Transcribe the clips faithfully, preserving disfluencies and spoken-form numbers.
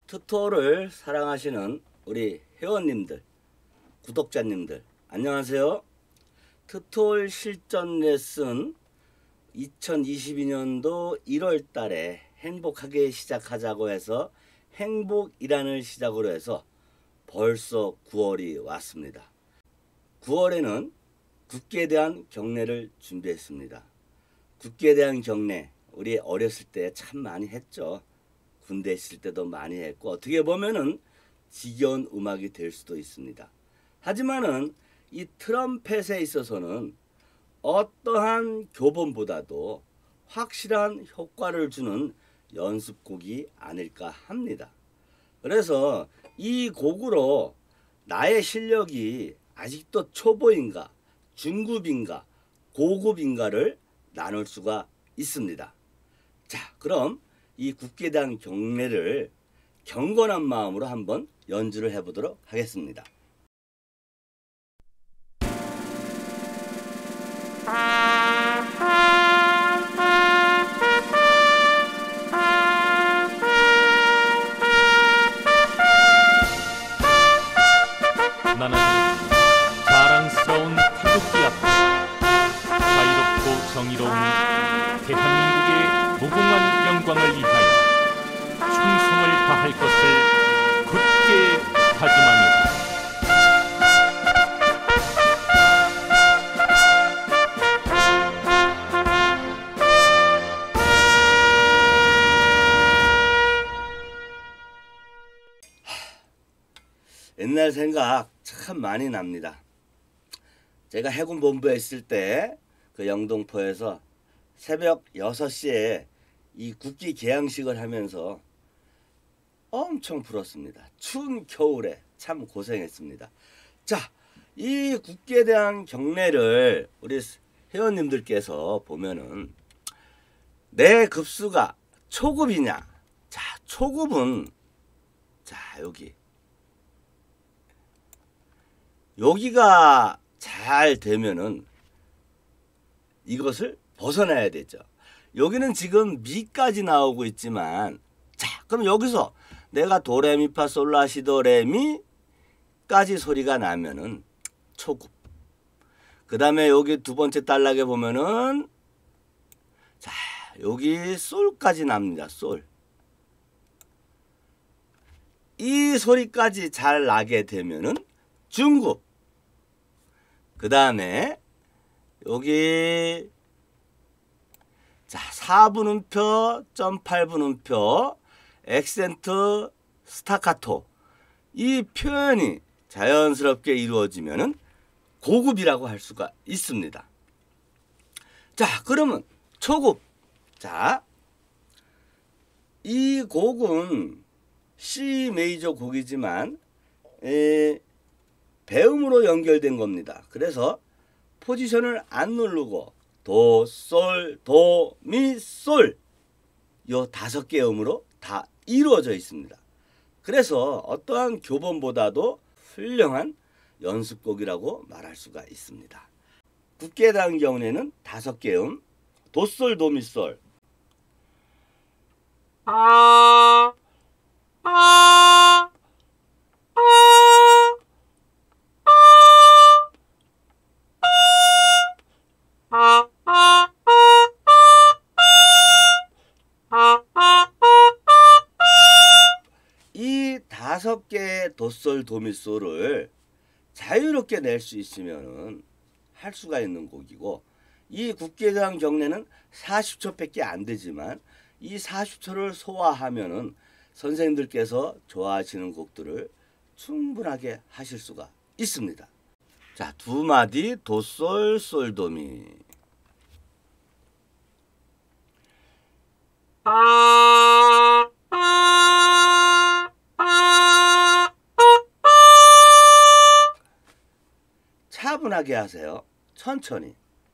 투토를 사랑하시는 우리 회원님들, 구독자님들 안녕하세요. 투토 실전 레슨 이천이십이 년도 일월 달에 행복하게 시작하자고 해서 행복이란을 시작으로 해서 벌써 구월이 왔습니다. 구월에는 국기에 대한 경례를 준비했습니다. 국기에 대한 경례 우리 어렸을 때 참 많이 했죠. 군대 있을 때도 많이 했고 어떻게 보면은 지겨운 음악이 될 수도 있습니다. 하지만은 이 트럼펫에 있어서는 어떠한 교본보다도 확실한 효과를 주는 연습곡이 아닐까 합니다. 그래서 이 곡으로 나의 실력이 아직도 초보인가 중급인가 고급인가를 나눌 수가 있습니다. 자, 그럼 이 국기에 대한 경례를 경건한 마음으로 한번 연주를 해보도록 하겠습니다. 나는 자랑스러운 태극기 앞에 자유롭고 정의로운 대한민국의 무궁한 영광을 위하여 충성을 다할 것을 굳게 다짐합니다. 옛날 생각 참 많이 납니다. 제가 해군 본부에 있을 때 그 영동포에서 새벽 여섯 시에 이 국기 개양식을 하면서 엄청 불었습니다. 추운 겨울에 참 고생했습니다. 자, 이 국기에 대한 경례를 우리 회원님들께서 보면은 내 급수가 초급이냐? 자, 초급은 자, 여기 여기가 잘 되면은 이것을 벗어나야 되죠. 여기는 지금 미까지 나오고 있지만 자, 그럼 여기서 내가 도레미파솔라시도레미까지 소리가 나면은 초급. 그 다음에 여기 두 번째 단락에 보면은 자, 여기 솔까지 납니다. 솔. 이 소리까지 잘 나게 되면은 중급. 그 다음에 여기 자, 사 분음표, 점 팔 분음표, 액센트, 스타카토 이 표현이 자연스럽게 이루어지면은 고급이라고 할 수가 있습니다. 자, 그러면 초급. 자, 이 곡은 C 메이저 곡이지만 에, 배음으로 연결된 겁니다. 그래서 포지션을 안 누르고 도, 솔, 도, 미, 솔 요 다섯 개의 음으로 다 이루어져 있습니다. 그래서 어떠한 교본보다도 훌륭한 연습곡이라고 말할 수가 있습니다. 국기에 대한 경우에는 다섯 개의 음, 도, 솔, 도, 미, 솔. 아, 아, 이 다섯 개의 도솔 도미솔을 자유롭게 낼 수 있으면 할 수가 있는 곡이고 이 국기에 대한 경례는 사십 초밖에 안 되지만 이 사십 초를 소화하면은 선생님들께서 좋아하시는 곡들을 충분하게 하실 수가 있습니다. 자, 두 마디 도솔 솔도미. 차분하게 하세요. 천천히.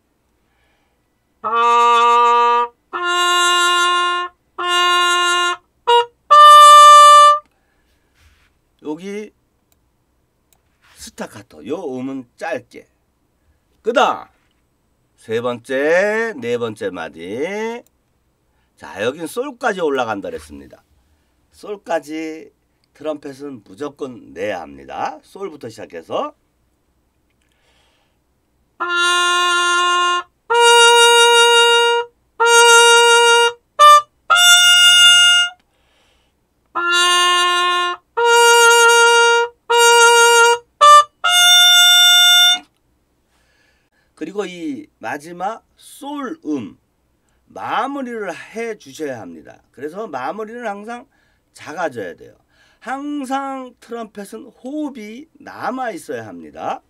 여기 스타카토. 요 음은 짧게. 그 다음 세 번째, 네 번째 마디. 자, 여긴 솔까지 올라간다 그랬습니다. 솔까지 트럼펫은 무조건 내야 합니다. 솔부터 시작해서 그리고 이 마지막 솔음 마무리를 해 주셔야 합니다. 그래서 마무리는 항상 작아져야 돼요. 항상 트럼펫은 호흡이 남아 있어야 합니다.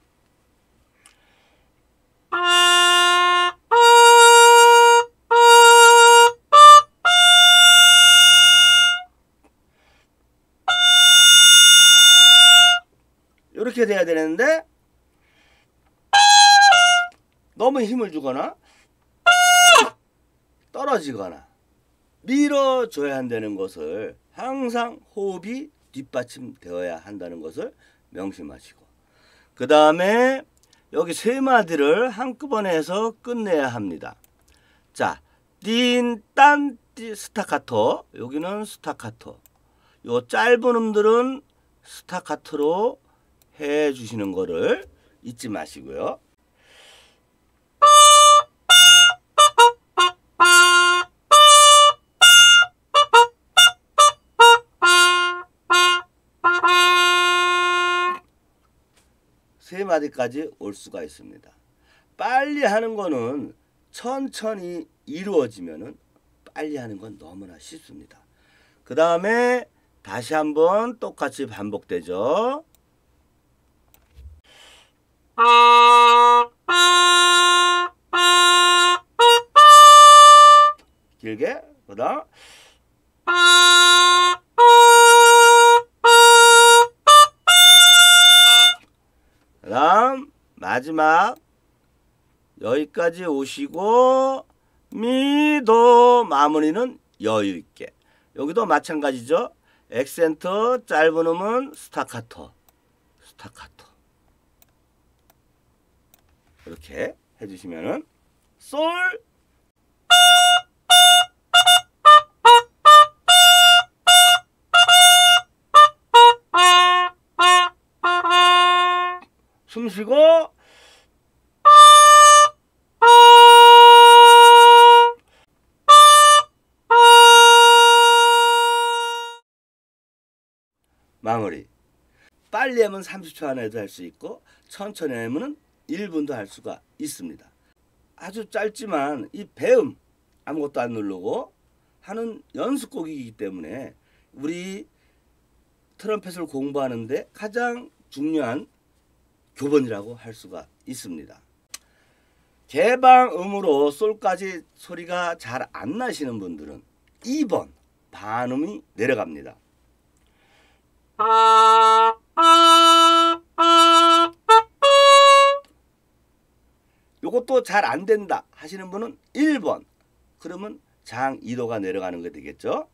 이렇게 돼야 되는데 너무 힘을 주거나 떨어지거나 밀어줘야 한다는 것을 항상 호흡이 뒷받침되어야 한다는 것을 명심하시고, 그 다음에 여기 세 마디를 한꺼번에 해서 끝내야 합니다. 자, 띵, 딴, 띠, 스타카토. 여기는 스타카토. 요 짧은 음들은 스타카토로 해 주시는 거를 잊지 마시고요. 세 마디까지 올 수가 있습니다. 빨리 하는 거는 천천히 이루어지면은 빨리 하는 건 너무나 쉽습니다. 그 다음에 다시 한번 똑같이 반복되죠. 길게, 그 다음 그 다음 마지막 여기까지 오시고 미도 마무리는 여유 있게. 여기도 마찬가지죠. 액센트 짧은 음은 스타카토, 스타카토. 이렇게 해주시면은 솔, 숨 쉬고 마무리. 빨리 하면 삼십 초 안에도 할 수 있고 천천히 하면 일 분도 할 수가 있습니다. 아주 짧지만 이 배음 아무것도 안 누르고 하는 연습곡이기 때문에 우리 트럼펫을 공부하는데 가장 중요한 교본이라고 할 수가 있습니다. 개방음으로 솔까지 소리가 잘 안 나시는 분들은 이 번 반음이 내려갑니다. 요것도 잘 안 된다 하시는 분은 일 번. 그러면 장 이 도가 내려가는 게 되겠죠.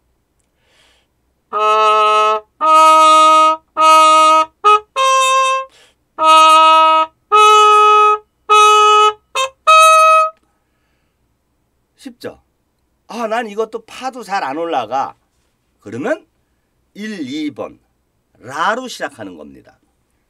쉽죠? 아, 난 이것도 파도 잘 안 올라가. 그러면 일, 이 번 라로 시작하는 겁니다.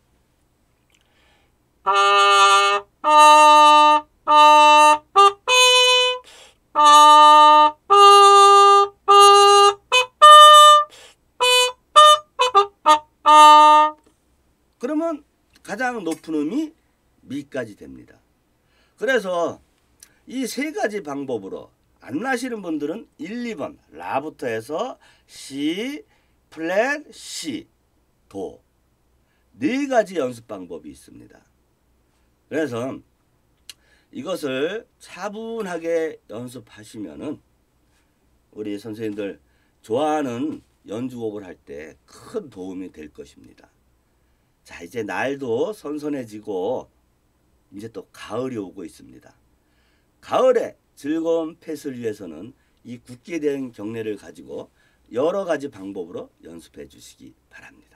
그러면 가장 높은 음이 미까지 됩니다. 그래서 이 세 가지 방법으로 안 나시는 분들은 일, 이 번 라부터 해서 C, 플랫, C, 도 네 가지 연습 방법이 있습니다. 그래서 이것을 차분하게 연습하시면은 우리 선생님들 좋아하는 연주곡을 할 때 큰 도움이 될 것입니다. 자, 이제 날도 선선해지고 이제 또 가을이 오고 있습니다. 가을에 즐거운 펫을 위해서는 이 굳게 된 경례를 가지고 여러 가지 방법으로 연습해 주시기 바랍니다.